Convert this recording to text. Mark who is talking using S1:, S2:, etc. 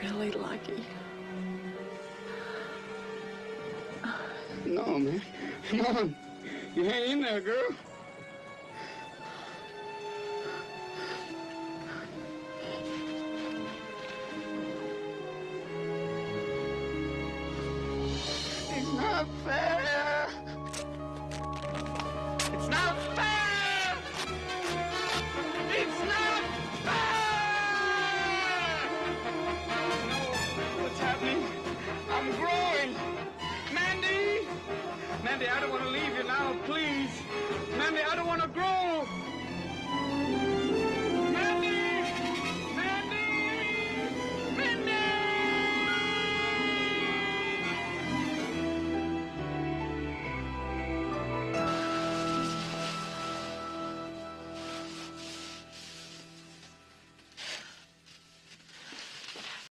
S1: really lucky.
S2: No, man. Come on. You hang in there, girl. It's not fair. It's not fair. It's not fair. No, what's happening? I'm growing. Mandy, I don't want to leave you now, please. Mandy, I don't want to grow